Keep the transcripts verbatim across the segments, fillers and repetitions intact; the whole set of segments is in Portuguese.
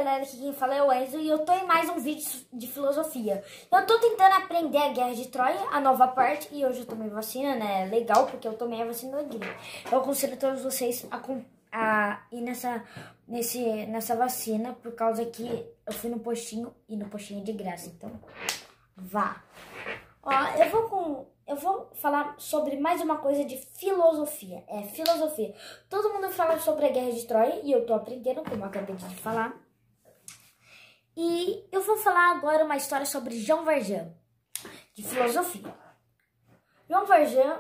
galera, aqui quem fala é o Enzo e eu tô em mais um vídeo de filosofia. Eu tô tentando aprender a Guerra de Troia, a nova parte, e hoje eu tomei vacina, né? Legal, porque eu tomei a vacina da gripe. Eu aconselho todos vocês a, a ir nessa, nesse, nessa vacina, por causa que eu fui no postinho e no postinho é de graça, então vá. Ó, eu vou com... Eu vou falar sobre mais uma coisa de filosofia. É, filosofia. Todo mundo fala sobre a Guerra de Troia e eu tô aprendendo, como eu acabei de falar. E eu vou falar agora uma história sobre Jean Valjean, de filosofia. Jean Valjean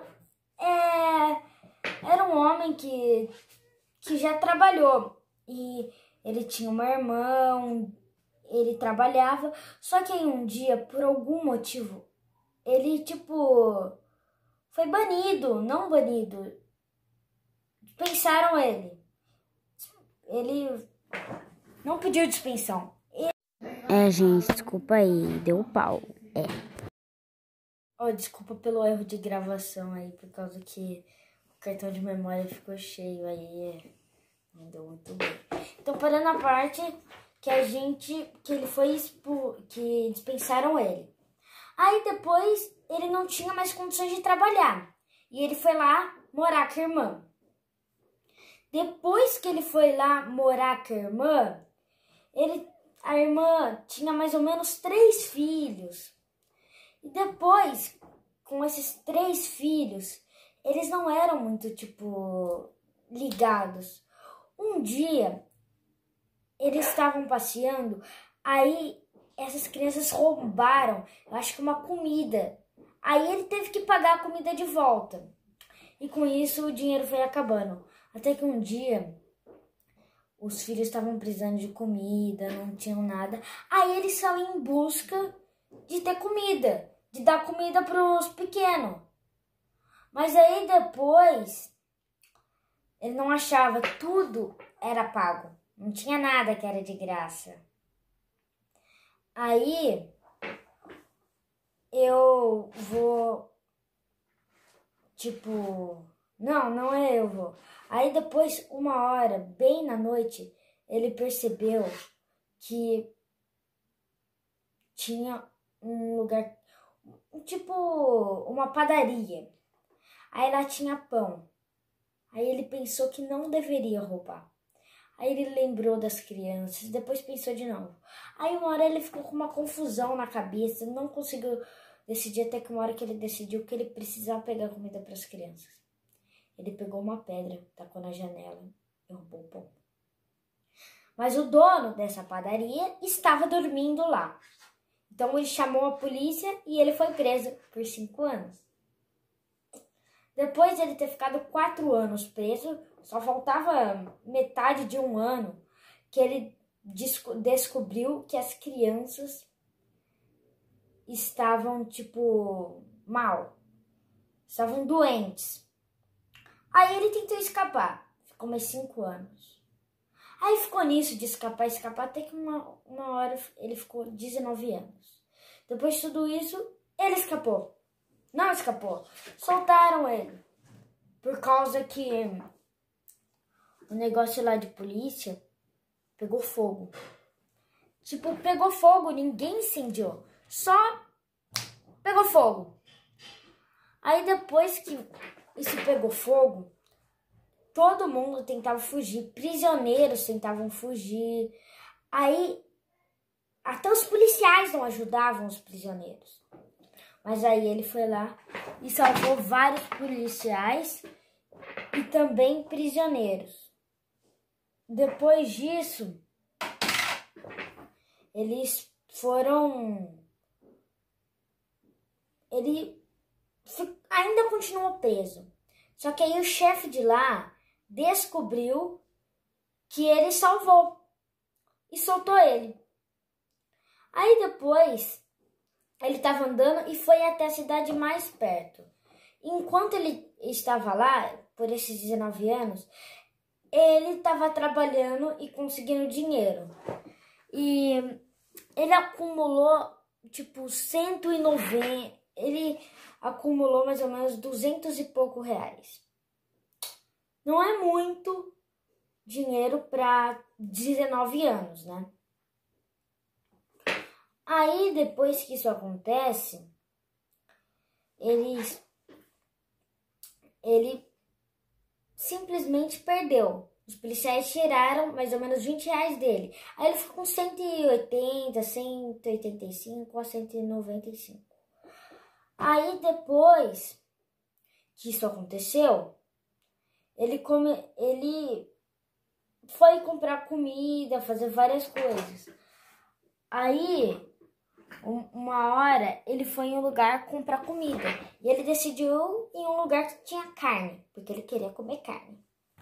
é, era um homem que, que já trabalhou. E ele tinha uma irmã, ele trabalhava. Só que aí um dia, por algum motivo, ele, tipo, foi banido, não banido. Dispensaram ele. Ele não pediu dispensão. Ele... É, gente, desculpa aí, deu pau. É. Oh, desculpa pelo erro de gravação aí, por causa que o cartão de memória ficou cheio aí. Não deu muito bem. Então, parando a parte que a gente, que ele foi expo, que dispensaram ele. Aí depois ele não tinha mais condições de trabalhar. E ele foi lá morar com a irmã. Depois que ele foi lá morar com a irmã, ele, a irmã tinha mais ou menos três filhos. E depois, com esses três filhos, eles não eram muito, tipo, ligados. Um dia, eles estavam passeando, aí... essas crianças roubaram, eu acho que uma comida. Aí ele teve que pagar a comida de volta. E com isso o dinheiro foi acabando. Até que um dia, os filhos estavam precisando de comida, não tinham nada. Aí ele saiu em busca de ter comida, de dar comida para os pequenos. Mas aí depois, ele não achava, tudo era pago. Não tinha nada que era de graça. Aí, eu vou, tipo, não, não é eu vou. Aí depois, uma hora, bem na noite, ele percebeu que tinha um lugar, tipo, uma padaria. Aí lá tinha pão. Aí ele pensou que não deveria roubar. Aí ele lembrou das crianças, depois pensou de novo. Aí uma hora ele ficou com uma confusão na cabeça, não conseguiu decidir, até que uma hora que ele decidiu que ele precisava pegar comida para as crianças. Ele pegou uma pedra, tacou na janela e roubou o pão. Mas o dono dessa padaria estava dormindo lá. Então ele chamou a polícia e ele foi preso por cinco anos. Depois de ele ter ficado quatro anos preso, só faltava metade de um ano que ele descobriu que as crianças estavam, tipo, mal. Estavam doentes. Aí ele tentou escapar. Ficou mais cinco anos. Aí ficou nisso de escapar, escapar, até que uma, uma hora ele ficou dezenove anos. Depois de tudo isso, ele escapou. Não escapou. Soltaram ele. Por causa que o negócio lá de polícia pegou fogo. Tipo, pegou fogo, ninguém incendiou. Só pegou fogo. Aí depois que isso pegou fogo, todo mundo tentava fugir. Prisioneiros tentavam fugir. Aí até os policiais não ajudavam os prisioneiros. Mas aí ele foi lá e salvou vários policiais e também prisioneiros. Depois disso, eles foram... Ele ainda continuou preso. Só que aí o chefe de lá descobriu que ele salvou e soltou ele. Aí depois... ele estava andando e foi até a cidade mais perto. Enquanto ele estava lá, por esses dezenove anos, ele estava trabalhando e conseguindo dinheiro. E ele acumulou, tipo, cento e noventa... Ele acumulou mais ou menos duzentos e pouco reais. Não é muito dinheiro para dezenove anos, né? Aí, depois que isso acontece, eles, ele simplesmente perdeu. Os policiais tiraram mais ou menos vinte reais dele. Aí ele ficou com cento e oitenta, cento e oitenta e cinco a cento e noventa e cinco. Aí, depois que isso aconteceu, ele, come, ele foi comprar comida, fazer várias coisas. Aí, uma hora, ele foi em um lugar comprar comida. E ele decidiu ir em um lugar que tinha carne, porque ele queria comer carne.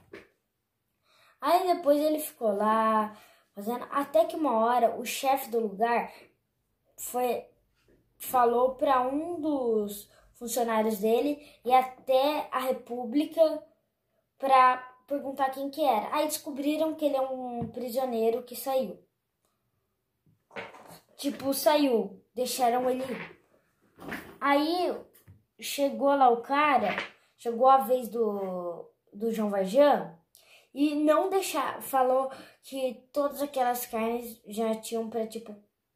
Aí depois ele ficou lá, fazendo, até que uma hora o chefe do lugar foi, falou para um dos funcionários dele e até a República para perguntar quem que era. Aí descobriram que ele é um prisioneiro que saiu. Tipo, saiu, deixaram ele ir. Aí chegou lá o cara, chegou a vez do, do João Valjean e não deixar, falou que todas aquelas carnes já tinham para tipo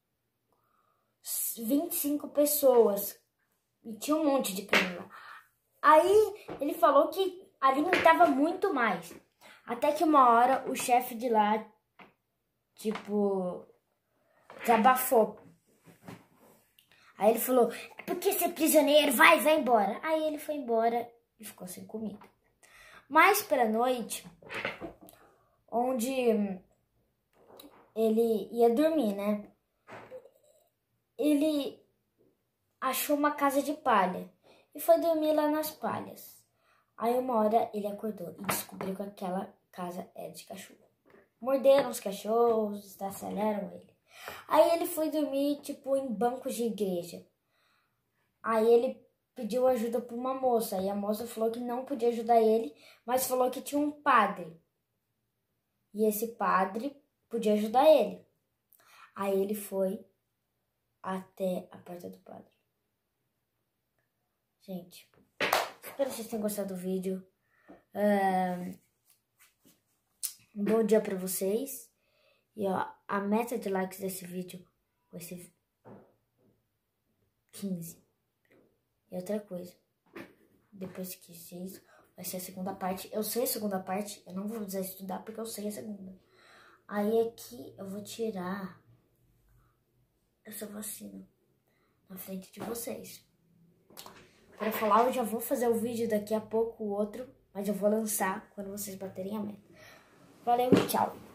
vinte e cinco pessoas. E tinha um monte de carne lá. Aí ele falou que alimentava muito mais. Até que uma hora o chefe de lá, tipo, desabafou. Aí ele falou, é porque você é prisioneiro, vai, vai embora. Aí ele foi embora e ficou sem comida. Mais pra noite, onde ele ia dormir, né? Ele achou uma casa de palha e foi dormir lá nas palhas. Aí uma hora ele acordou e descobriu que aquela casa era de cachorro. Morderam os cachorros, estraçalharam ele. Aí ele foi dormir, tipo, em bancos de igreja. Aí ele pediu ajuda para uma moça. E a moça falou que não podia ajudar ele, mas falou que tinha um padre. E esse padre podia ajudar ele. Aí ele foi até a porta do padre. Gente, espero que vocês tenham gostado do vídeo. Um bom dia para vocês. E ó, a meta de likes desse vídeo vai ser quinze. E outra coisa, depois que isso, vai ser a segunda parte. Eu sei a segunda parte, eu não vou precisar estudar porque eu sei a segunda. Aí aqui eu vou tirar essa vacina na frente de vocês. Para falar, eu já vou fazer o vídeo daqui a pouco, o outro, mas eu vou lançar quando vocês baterem a meta. Valeu e tchau!